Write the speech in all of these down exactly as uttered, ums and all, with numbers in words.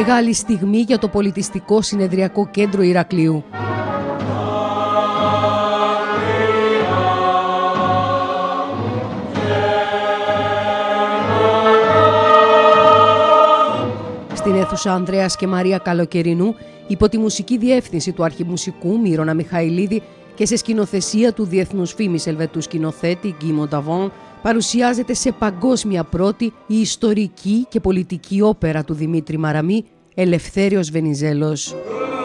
Μεγάλη στιγμή για το Πολιτιστικό Συνεδριακό Κέντρο Ηρακλείου. Στην αίθουσα Ανδρέας και Μαρία Καλοκαιρινού, υπό τη μουσική διεύθυνση του αρχιμουσικού Μύρονα Μιχαηλίδη και σε σκηνοθεσία του διεθνούς φήμης Ελβετού σκηνοθέτη Γκί Μονταβόν, παρουσιάζεται σε παγκόσμια πρώτη η ιστορική και πολιτική όπερα του Δημήτρη Μαραμή, Ελευθέριος Βενιζέλος.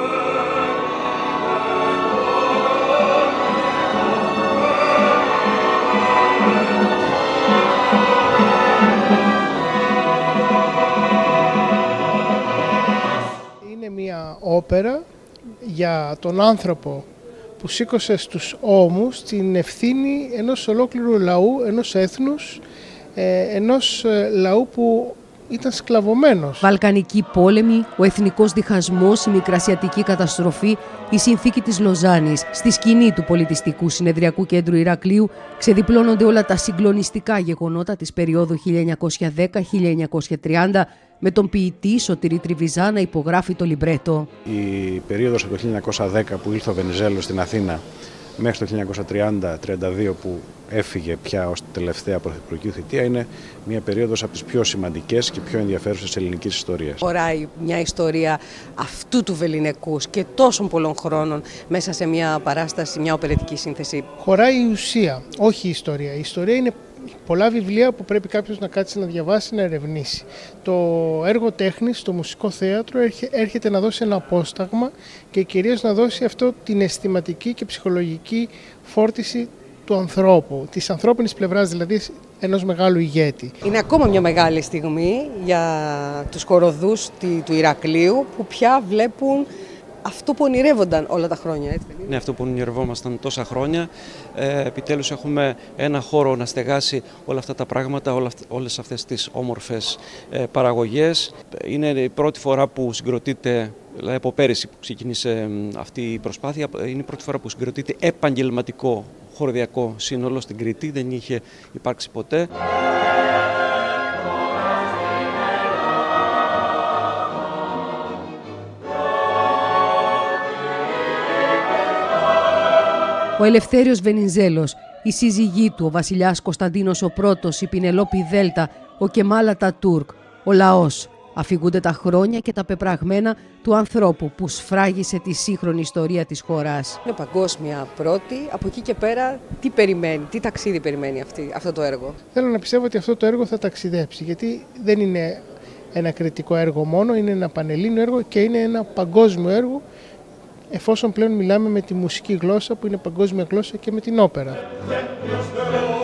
Είναι μια όπερα για τον άνθρωπο που σήκωσε στους ώμους την ευθύνη ενός ολόκληρου λαού, ενός έθνους, ενός λαού που ήταν σκλαβωμένος. Βαλκανική πόλεμη, ο εθνικός διχασμός, η μικρασιατική καταστροφή, η συνθήκη της Λοζάνης. Στη σκηνή του Πολιτιστικού Συνεδριακού Κέντρου Ηρακλείου ξεδιπλώνονται όλα τα συγκλονιστικά γεγονότα της περίοδου χίλια εννιακόσια δέκα με χίλια εννιακόσια τριάντα, με τον ποιητή Σωτήρη Τριβιζά να υπογράφει το λιμπρέτο. Η περίοδος από το χίλια εννιακόσια δέκα που ήλθε ο Βενιζέλος στην Αθήνα μέχρι το χίλια εννιακόσια τριάντα με τριάντα δύο που έφυγε πια ως τελευταία πρωθυπουργική θητεία είναι μια περίοδος από τις πιο σημαντικές και πιο ενδιαφέρουσες της ελληνικής ιστορίας. Χωράει μια ιστορία αυτού του βεληνικούς και τόσων πολλών χρόνων μέσα σε μια παράσταση, μια οπερετική σύνθεση. Χωράει η ουσία, όχι η ιστορία. Η ιστορία είναι πολλά βιβλία που πρέπει κάποιος να κάτσει να διαβάσει, να ερευνήσει. Το έργο τέχνης, το μουσικό θέατρο έρχεται να δώσει ένα απόσταγμα και κυρίως να δώσει αυτό την αισθηματική και ψυχολογική φόρτιση του ανθρώπου, της ανθρώπινης πλευράς δηλαδή ενός μεγάλου ηγέτη. Είναι ακόμα μια μεγάλη στιγμή για τους χοροδούς του Ηρακλείου που πια βλέπουν αυτό που ονειρεύονταν όλα τα χρόνια, έτσι δεν είναι? Ναι, αυτό που ονειρευόμασταν τόσα χρόνια. Ε, επιτέλους έχουμε ένα χώρο να στεγάσει όλα αυτά τα πράγματα, όλα, όλες αυτές τις όμορφες ε, παραγωγές. Είναι η πρώτη φορά που συγκροτείται, δηλαδή από πέρυσι που ξεκίνησε αυτή η προσπάθεια, είναι η πρώτη φορά που συγκροτείται επαγγελματικό χοροδιακό σύνολο στην Κρήτη, δεν είχε υπάρξει ποτέ. Ο Ελευθέριος Βενιζέλος, η σύζυγή του, ο βασιλιάς Κωνσταντίνος ο Πρώτος, η Πινελόπη Δέλτα, ο Κεμάλ Ατατούρκ, ο λαός. Αφηγούνται τα χρόνια και τα πεπραγμένα του ανθρώπου που σφράγισε τη σύγχρονη ιστορία της χώρας. Είναι παγκόσμια πρώτη. Από εκεί και πέρα τι περιμένει, τι ταξίδι περιμένει αυτή, αυτό το έργο? Θέλω να πιστεύω ότι αυτό το έργο θα ταξιδέψει, γιατί δεν είναι ένα κριτικό έργο μόνο, είναι ένα πανελλήνιο έργο και είναι ένα παγκόσμιο έργο, εφόσον πλέον μιλάμε με τη μουσική γλώσσα που είναι παγκόσμια γλώσσα και με την όπερα.